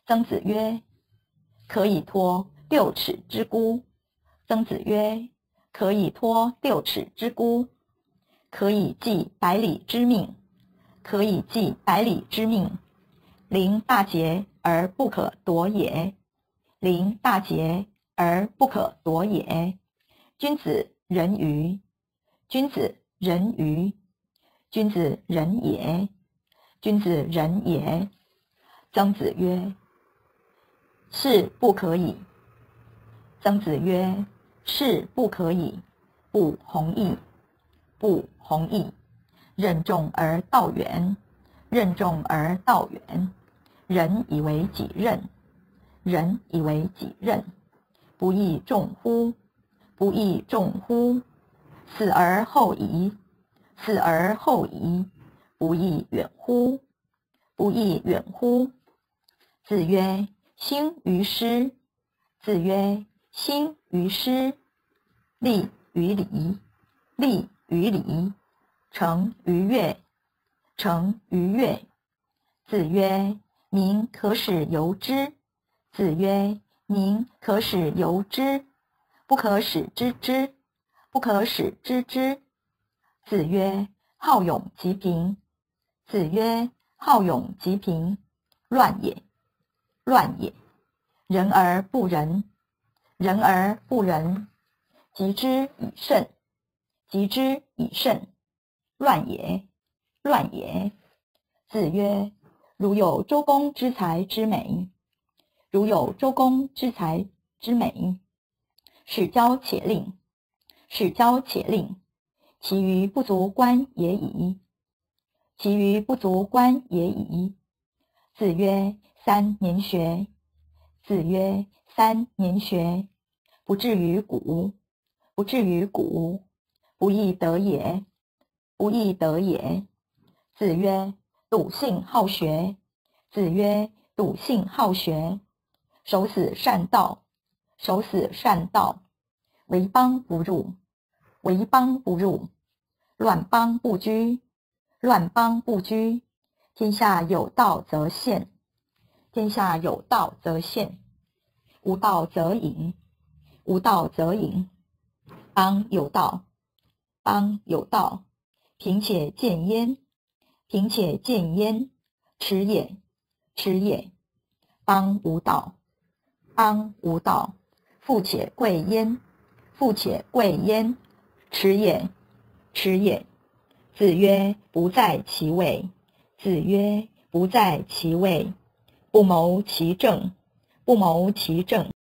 曾子曰：可以托六尺之孤。曾子曰：可以托六尺之孤，可以寄百里之命，可以寄百里之命。临大节而不可夺也，临大节而不可夺也。君子人于，君子人于，君子人也，君子人也。曾子曰：是不可以。曾子曰：是不可以，不弘毅，不弘毅。任重而道远，任重而道远。人以为己任，人以为己任。不亦重乎？不亦重乎？死而后已，死而后已。不亦远乎？不亦远乎？子曰：兴于诗。子曰：兴于诗。立于礼，立于礼。成于乐，成于乐。子曰：民可使由之。子曰：民可使由之，不可使知之，不可使知之。子曰：好勇及贫。子曰：好勇及贫，乱也，乱也。人而不仁，人而不仁。及之以慎，及之以慎，乱也，乱也。子曰：如有周公之才之美，如有周公之才之美，使教且令，使教且令。其余不足观也已，其余不足观也已。子曰：三年学。子曰：三年学，不至于古，不至于古。不亦得也，不亦得也。子曰：笃信好学。子曰：笃信好学，守死善道，守死善道。为邦不入，为邦不入。乱邦不居，乱邦不居。天下有道则现，天下有道则现。无道则隐，无道则隐。邦有道，邦有道，贫且见焉，贫且见焉。耻也，耻也。邦无道，邦无道，富且贵焉，富且贵焉。耻也，耻也。子曰：不在其位。子曰：不在其位。不谋其政，不谋其政。